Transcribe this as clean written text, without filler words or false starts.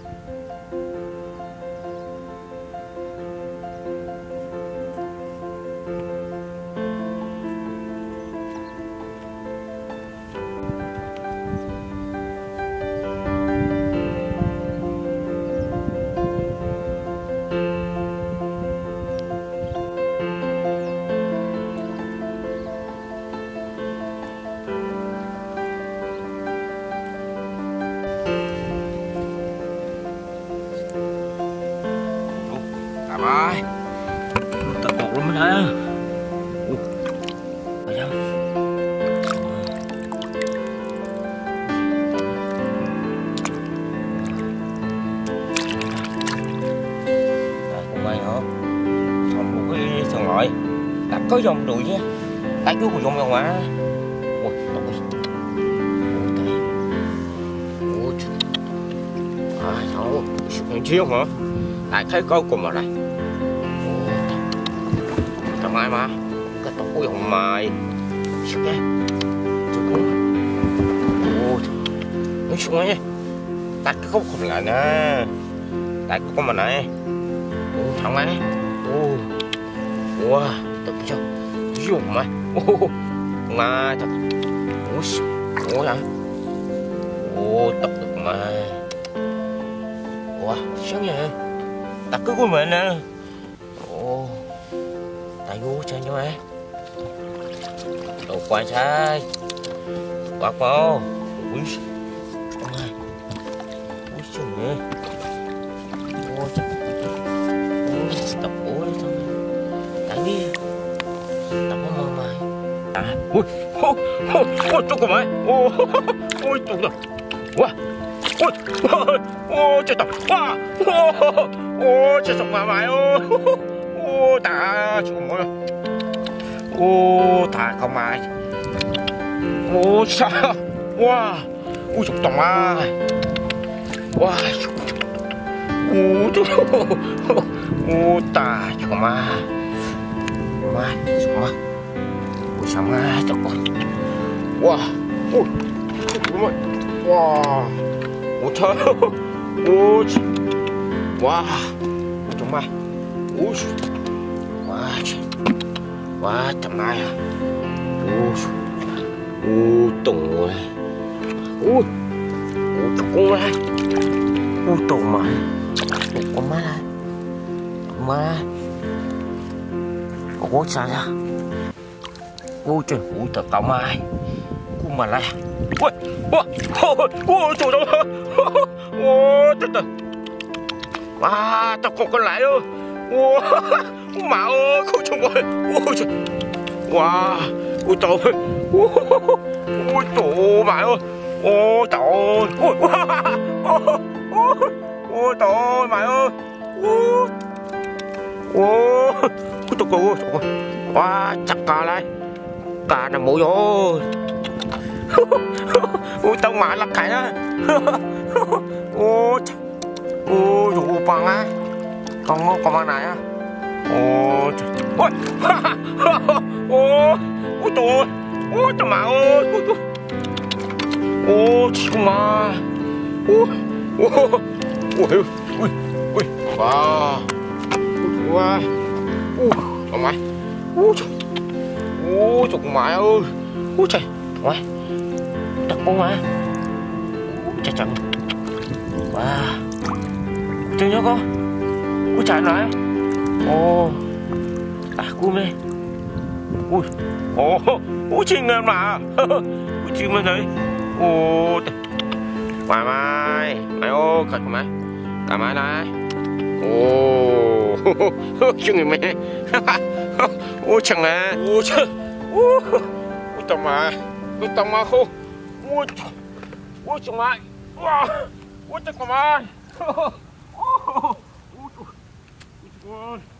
Rồi, tập một luôn mới thấy. Rồi sao? Không may hả? Không một cái sườn loại, đặt có dòng đùi chứ, tại chú của dòng đâu mà. Ui, đâu đi. Ui, sao? Sườn chiếu hả? Tại thấy có cùng ở đây. Chẳng ai mà cái tóc của dòng mày sức nhé chứ cũng nó xuống nhé tắt cái khúc không lại nè tại có mà này thằng ấy wow thật chưa dùng mày mà thật ôi hả tóc được mà wow sáng nhỉ tắt cái của mình nè tại vô chơi cho em đồ quay sai bạc mau ui ôi ui chừng nè ôi tập bố đấy thôi tại đi tập có mơ mày à ui ôi chúc của mày ôi chúc rồi wow ôi trời tập ôi trời tập mà mày ôi ô ta chịu mỏi ô ta không ai ô sao wow ui chụp tổng ai wow ô ta chịu mà chịu mà ui sao mà chụp wow ui chụp mỏi wow ô trời ô wow chụp mà ui quá chậm ai à tùng rồi chụp con này tùng mà chụp con má này má có sao ra trời thật cậu mai cô mà lại trời ơi trời wow tao còn lại ơi mà ơi không trông ơi ôi trời wow ôi trời ơi ôi trời mày ơi ôi trời ơi ôi trời ơi mày ơi ôi trời ơi wow chắc cả lại cả là mũi rồi ôi tao mà lắc cái đó ôi ôi trời bằng á con bằng này á ôi trời ôi ôi trời ơi ôi trời mà ơi ôi trời mà ôi wow wow trời mày ôi trời mày ơi ôi trời mày đặt con mà trời trời wow trời nhớ con ôi trời này ồ à cô mê ui ôi chim em mà ôi chim em đấy ôi mày mày ô thật mày cả mày này ồ chim người mẹ ôi chẳng nè ôi trời ôi tao mà khô ôi chẳng mày ôi trời cả mày ôi